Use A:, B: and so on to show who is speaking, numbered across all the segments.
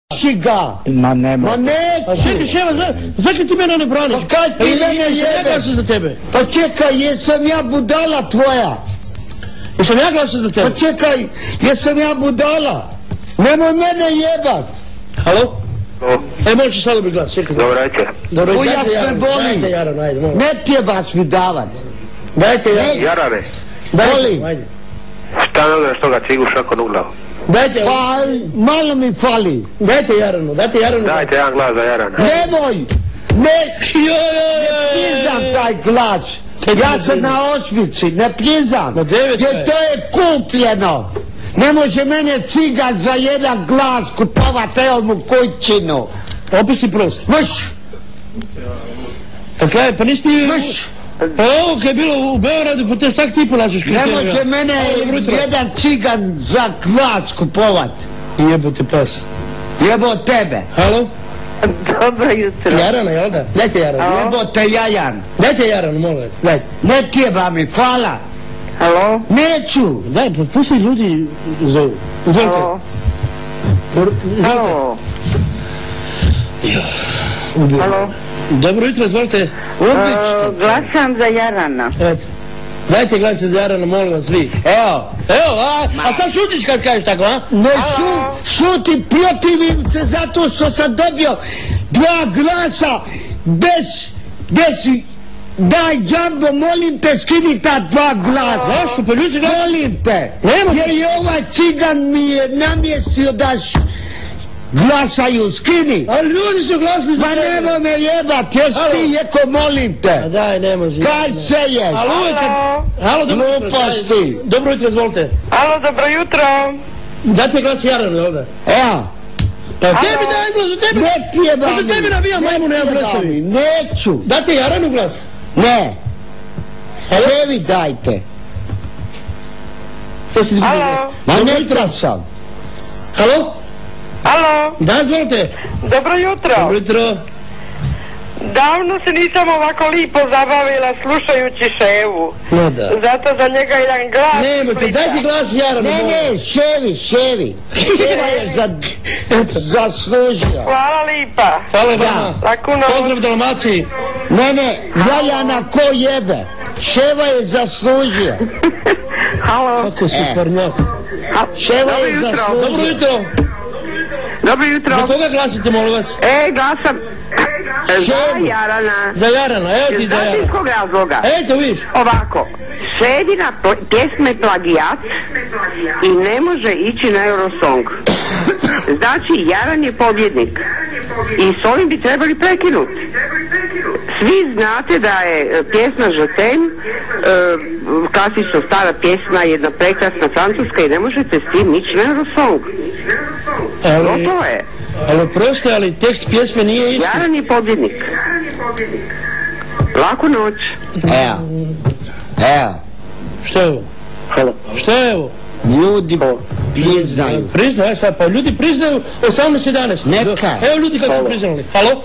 A: Šiga!
B: Ma nema.
A: Ma neću!
C: Čekaj, Ševa, zakaj ti mene ne braniš?
A: Pa kaj ti mene
C: Ja glasam za tebe.
A: Pa čekaj, jesam ja budala tvoja?
C: Jesam ja glasam za tebe?
A: Pa čekaj, jesam ja budala? Nemoj mene jebat!
C: Halo? Možeš sad dobiti glas, čekaj.
D: Dobro večer.
C: Dobro,
A: Ujas me boli!
C: Dajte Jaran, ajde, molim.
A: Ne tjebaš mi davat!
C: Dajte Jaran.
D: Jarane,
A: Boli!
C: Ajde.
D: šta ne znaš toga cigu šakon uglav?
C: Dajte,
A: Pa malo mi fali!
C: dajte Jaranu.
D: Dajte jedan glas za Jarana.
A: Nemoj! Ne priznam taj glas! Ja sam na osmici, ne priznam!
C: Na 9
A: Jer to je kupljeno! Ne može mene cigan za jedan glas kupovat, evo mu kućinu!
C: Opis si prost.
A: Mrš!
C: Pa nisi ti...
A: Mrš!
C: Pa ovo kad je bilo u Beogradu, pa te sak ti ponašaš
A: Ne može mene jedan cigan za glas kupovat!
C: Jebote pas.
A: Jebo tebe!
C: Halo?
E: Dobro jutro.
C: Jarana, jel da? Dajte Jaranu.
A: Jebo te jajan!
C: Dajte Jaranu, molim vas. Dajte.
A: Ne tjeba mi, hvala!
E: Halo?
A: Neću!
C: Daj, pa pusti ljudi zovu. Izvolite.
E: Halo?
C: Izvolite.
E: Halo?
C: Ubio.
E: Halo?
C: Dobro jutro, izvolite.
A: Ubićete!
E: Glasam za Jarana.
C: Eto. Dajte glas za Jarana, molim vas, vi.
A: Evo!
C: Evo, a sad šutiš kad kažeš tako, a?
A: Ne šuti, protivim se zato što sam dobio 2 glasa bez daj Džambo, molim te, skini ta 2 glasa.
C: Zašto? Pa ljudi glasa.
A: Molim te.
C: Ne može.
A: Jer i ovaj cigan mi je namjestio da glasaju, skini.
C: Ali ljudi su glasili za
A: Pa
C: tebe.
A: nemoj me jebat, jesi ti jeko, molim
C: A
A: te.
C: daj, ne može.
A: Kaj se je?
C: Ali uvijek kad... Halo, dobro jutro.
A: Gluposti.
C: Dobro jutro, izvolite.
E: Halo, dobro jutro.
C: Dajte glas Jaranu, jel da?
A: Evo.
C: Pa tebi dajem glas, za tebe.
A: Ne tjeba
C: Pa za tebi nabijam majmune, ja blesavi.
A: Neću.
C: Dajte Jaranu glas.
A: Ne. Ševi dajte.
C: Sad si izgubio.
E: Halo?
A: Ma
C: Dobro
A: ne
C: jutro.
A: trasam.
C: Halo?
E: Halo?
C: Da, izvolite.
E: Dobro jutro.
C: Dobro jutro.
E: Davno se nisam ovako lipo zabavila slušajući Ševu.
C: No da.
E: Zato za njega jedan glas.
C: Nemojte, dajte glas Jaranu.
A: Ne, ne, ševi. Ševa je zaslužio.
E: Hvala lipa.
C: Hvala vama.
E: Laku noć.
C: Pozdrav Dalmaciji.
A: Ne, Jajana ko jebe. Ševa je zaslužio.
E: Halo?
C: Kako super, no.
A: Ševa je
E: Dobro jutro.
C: Dobro
A: zaslužio.
C: jutro.
E: Dobro jutro.
C: Za koga glasite, molim vas?
E: Glasam za
A: Ševu.
E: Jarana.
C: Za Jarana, evo ti za
E: Znate iz
C: Jarana.
E: kog razloga?
C: Eto, vidiš.
E: Ovako, Ševina pjesma je plagijat i ne može ići na Eurosong. Znači, Jaran je pobjednik i s ovim bi trebali prekinuti. Svi znate da je pjesma Žetem, klasično stara pjesma, jedna prekrasna francuska i ne možete s tim ići na Eurosong.
C: Ali,
E: Gotovo je.
C: prosto, ali tekst pjesme nije isti.
E: Jaran je pobjednik. Laku noć.
A: Evo.
C: Što je ovo?
D: Halo.
C: Što je ovo?
A: Ljudi priznaju.
C: Priznaju, sad, pa ljudi priznaju 18-11.
A: Neka.
C: Evo ljudi kako su priznali. Halo?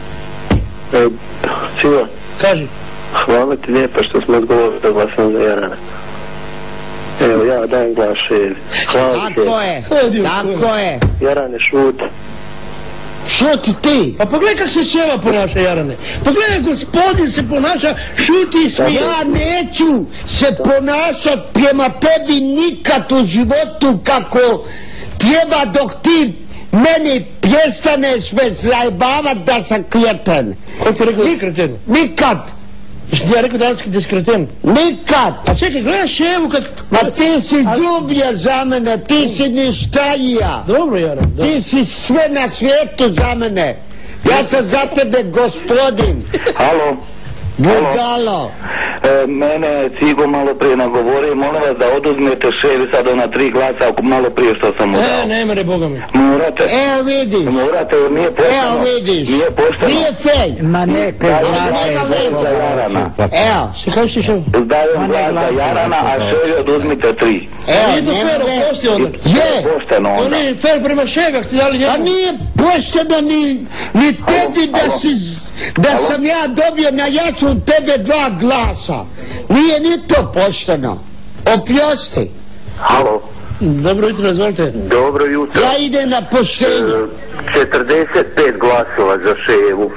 D: Cigo,
C: Kaži.
D: hvala ti lijepo što smo odgovorili da glasam za Jarana. Evo, ja dajem glas Ševi. Hvala ti.
A: Tako je.
D: Jarane, šut.
A: Šuti ti.
C: Pa pogledaj kako se Ševa ponaša, Jarane. Pogledaj, gospodin se ponaša, šuti i smije.
A: Ja neću se ponašat prema tebi nikad u životu kako treba dok ti meni prestaneš me zajebavat da sam kreten.
C: Ko ti je rekao da si kreten?
A: Nikad.
C: Ja rekao danas da si kreten.
A: Nikad.
C: A čekaj, gledaj Ševu kad...
A: Ma ti si đubrije za mene, ti si ništajija.
C: Dobro, Jaran, dobro.
A: Ti si sve na svijetu za mene. Ja sam za tebe gospodin.
D: Halo.
A: Budalo.
D: Mene je Cigo malo prije nagovorio, molim vas da oduzmete Ševi sad ona 3 glasa ako malo prije što sam mu dao.
C: Ne mere, Boga mi.
D: Morate,
A: Evo vidiš.
D: jer nije pošteno.
A: Evo vidiš.
D: Nije pošteno.
A: Nije fej.
B: Ma neka
A: nema veze.
D: Za Jarana.
A: Evo.
C: Što kažeš ti Ševu?
D: Dajem glas za Jarana, a Ševi oduzmite 3.
A: Evo,
C: Nije to
A: nema
C: fair,
A: veze.
C: oprosti onda.
A: Je.
D: Pošteno
C: To
D: onda.
C: nije fair prema Ševi, ako ste dali njemu.
A: Pa nije pošteno ni tebi da sam ja dobio na jaču od tebe 2 glasa. Nije ni to pošteno. Oprosti.
D: Halo.
C: Dobro jutro, izvolite.
B: Dobro jutro.
A: Ja idem na poštenje.
B: 45 glasova za Ševu.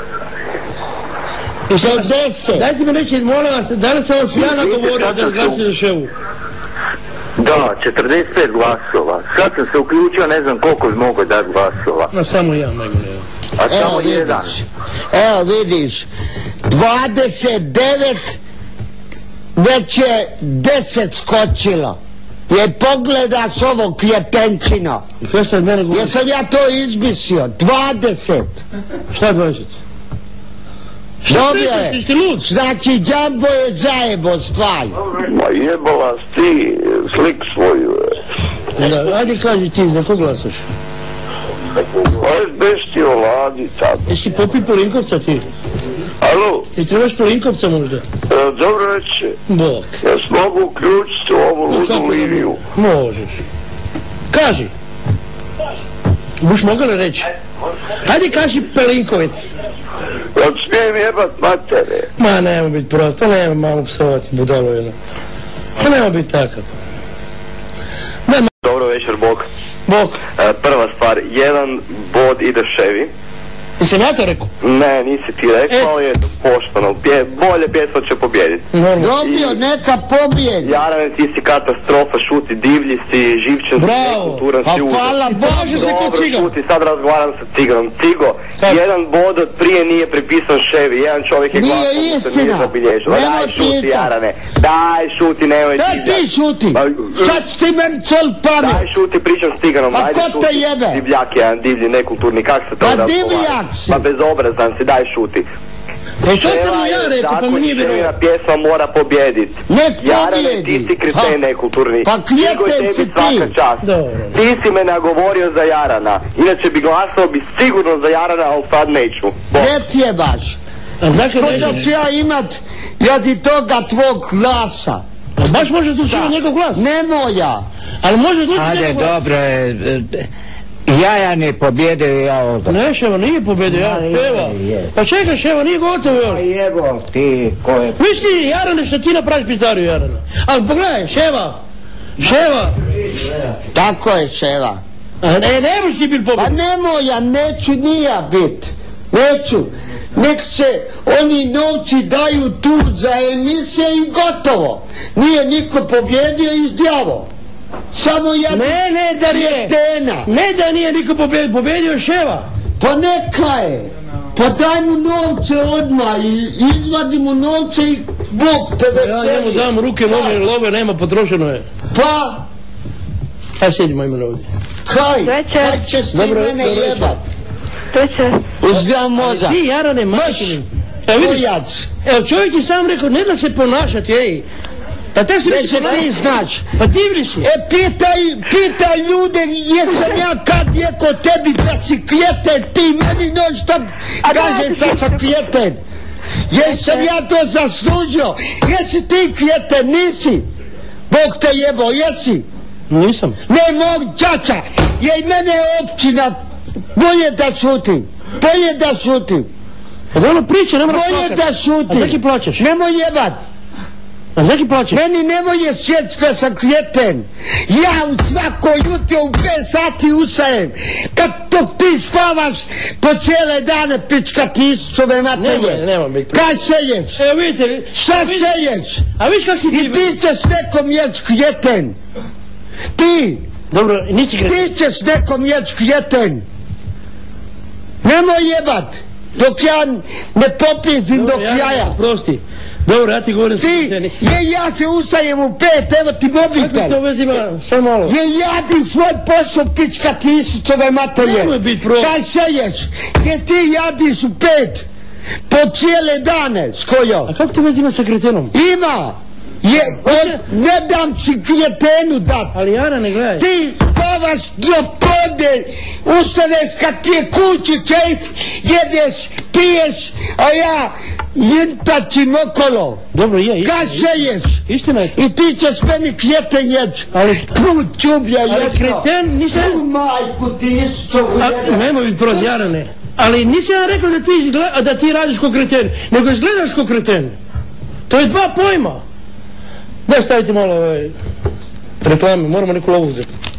A: 60.
C: Dajte mi reći, molim vas, da li sam vas ja nagovorio da glasite za Ševu?
B: Da, 45 glasova. Sad sam se uključio, ne znam koliko bi mogao dati glasova.
C: Ma samo ja, nego ne.
B: A samo jedan.
A: Evo vidiš, 29, već je 10 skočilo. Jer pogledaš ovo kjetenčino.
C: Sve sad mene govori.
A: Jesam ja to izmislio, 20.
C: Šta 20?
A: Dobio je.
C: Šta lud?
A: Znači, Džambo je zajebo stvar.
B: Ma jebola ti slik svoju.
C: Da, ajde kaži ti, za ko glasaš?
B: Aj besti oladi tako.
C: Jesi popi Polinkovca ti?
B: Alo,
C: Ti trebaš Polinkovca možda?
B: dobro reći.
C: Bok.
B: Ja se mogu uključiti u ovu ludu liniju.
C: Možeš. Kaži. Buš mogla reći? Ajde kaži Pelinkovec.
B: Ja smijem jebat matere.
C: Ma nema biti prosto, nema malo psovati, budalo jedno. Ma nema biti takav.
B: Dobro večer, Bog.
C: Bok.
B: Prva stvar, jedan bod ide Ševi.
C: Jesam ja to rekao?
B: Ne, nisi ti rekao, ali je pošteno. Bolje pjesma će pobjediti.
A: Dobio, neka pobjedi.
B: Jarane, ti si katastrofa, šuti, divlji si, živčan si, nekulturan si, užas.
A: Hvala Bogu.
C: se
B: Dobro, šuti, sad razgovaram sa Ciganom. Cigo, jedan bod od prije nije pripisan Ševi, jedan čovjek je glasno,
A: Nije
B: se nije
A: istina.
B: zabilježio.
A: Nemoj
B: Daj šuti,
A: pitat.
B: Jarane, daj šuti, nemoj
A: Da
B: divljati.
A: ti šuti.
B: Pa,
A: Sad ti meni cel pamet.
B: Daj šuti, pričam s Ciganom,
A: Pa
B: ajde
A: ko te
B: šuti.
A: jebe?
B: Divljak je jedan divlji, nekulturni, kak se to
A: Pa
B: razgovara?
A: divljak si.
B: Pa bezobrazan si, daj šuti.
C: E to sam mu ja rekao, pa mi nije
B: Ševina
C: vjerovao.
B: pjesma mora pobjediti.
A: Nek
B: Jarane,
A: pobjedi.
B: ti si kreten nekulturni.
A: Pa kljeten
B: Nego je
A: si
B: tebi
A: ti.
B: svaka čast.
C: Dobro.
B: Ti si me nagovorio za Jarana. Inače bi glasao bi sigurno za Jarana, ali sad neću.
A: Ne tjebaš.
C: A zakaj
A: Ko
C: ne
A: da ću ja imat radi toga tvog glasa?
C: A baš može odlučiti njegov glas.
A: Ne moja.
C: Ali može odlučiti
F: Ajde,
C: njegov glas.
F: dobro je. Jajan je pobjedio i ja ovdje.
C: Ne, Ševa nije pobjedio, ja, Ševa. Pa čekaj, Ševa, nije gotovo još.
F: Evo ti ko je...
C: Viš ti, Jarane, što ti napraviš pizdariju, Jarana. Ali pogledaj, Ševa.
A: Tako je, Ševa.
C: A ne možeš ti biti
A: Pa
C: pobjednik.
A: ne moja, neću nija bit. Neću. Nek se oni novci daju tu za emisije i gotovo. Nije niko pobjedio i zdjavo. Samo jedan
C: Ne, da nije.
A: kretena.
C: Ne da nije niko pobjedio je Ševa.
A: Pa neka je. Pa daj mu novce odmah i izvadi mu novce i Bog te veseli.
C: Ja njemu dam ruke, noge, love, nema, potrošeno je.
A: Pa,
C: Aj sjedimo imeno ovdje.
A: kaj ćeš ti
C: Dobro,
A: mene
C: dobro
A: jebat?
E: Treće.
A: Uzgledam mozak.
C: Ti, Jarane, majčini. Evo vidiš,
A: Kojac.
C: evo čovjek je sam rekao, ne da se ponašati, ej. Pa te se
A: Gdje
C: već
A: se ti znaš?
C: Pa divli si.
A: Pitaj ljude, jesam ja kad je kod tebi da si kljeten, ti meni non stop kažeš da sam kljeten. Jesam ja to zaslužio, jesi ti kljeten, nisi? Bog te jebo, jesi?
C: Nisam.
A: Ne mog čača, je i mene općina, bolje da šutim.
C: Pa da ono priče, ne moraš
A: Bolje
C: plakati.
A: da šutim.
C: A zaki plaćaš?
A: Nemoj jebat.
C: A zaki plaćaš?
A: Meni nemoj sjeć da sam kljeten. Ja u svako jutro u 5 sati ustajem. Kad dok ti spavaš po cijele dane, pička ti Isusove materje.
C: Nema biti.
A: Kaj seješ?
C: Evo vidite.
A: Šta seješ?
C: A viš kak si ti?
A: I ti ćeš nekom jeć kljeten. Ti.
C: Dobro, nisi kreten.
A: Ti ćeš nekom jeć kljeten. Nemoj jebat. Dok ja ne popizim do kraja.
C: Prosti. Dobro, ja ti govorim.
A: Ti, ja se ustajem u 5, evo ti mobitel.
C: Kako to vezi ima? Samo malo.
A: Jadi svoj posao, pička ti Isusove materje.
C: Nemoj bit pro.
A: Kaj seješ? Ti jadiš u 5, po cijele dane, skojo.
C: A kako to vezi ima sa kretenom?
A: Ima. Ne dam si kretenu dat.
C: Ali Jarane, gledaj.
A: Ti spavaš do podne, ustaneš kad ti je kući čef, jedeš, piješ, a ja jintačim okolo.
C: Dobro, je.
A: Kaj seješ?
C: Istina je to.
A: I ti ćeš meni kljeten jeć.
C: Ali-
A: Put čublja jedno.
C: Ali kreten, nisam...
A: Tu majku ti isto
C: Nemoj biti prost, Jarane. Ali nisam ja rekao da ti radiš ko kreten, nego izgledaš ko kreten. To je dva pojma. Da stavite malo Reklame, moramo neku lovu uzeti.